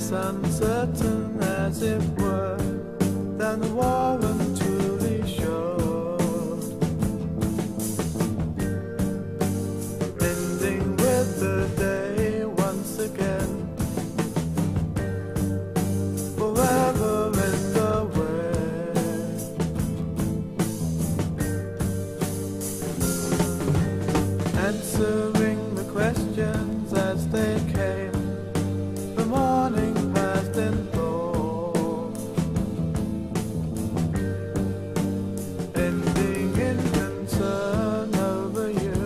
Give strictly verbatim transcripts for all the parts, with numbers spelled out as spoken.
less uncertain, as it were, than the warrant truly showed. Ending with the day once again, forever in the west. Answering the questions as they came, the morning passed in thought, ending in concern over you.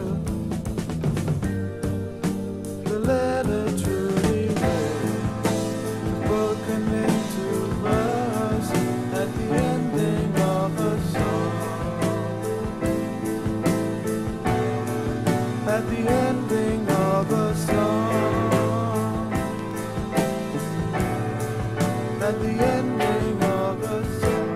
The letter truly wrote, spoken into verse at the ending of a song. At the ending of a song. At the ending of a song.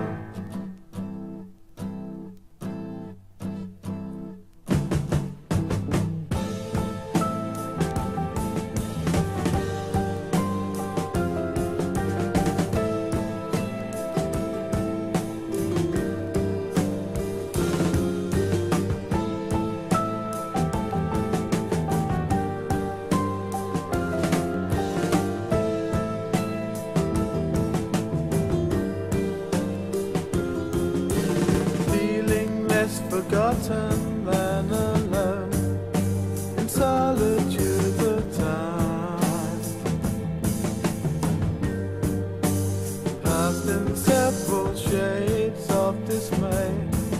Forgotten than alone, in solitude of time, past in several shades of dismay,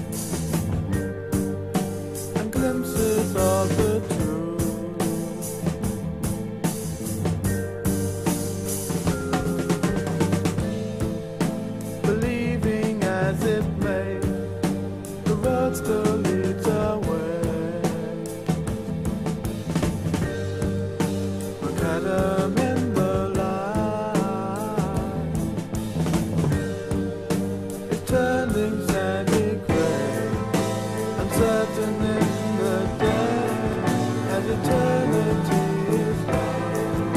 and glimpses of the truth. Believing as it may, the road still leads away. Macadam in the light is turning sandy grey, uncertain in the day as eternity is gone.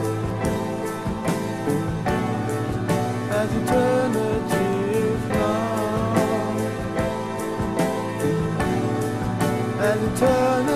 As eternity is gone. As eternity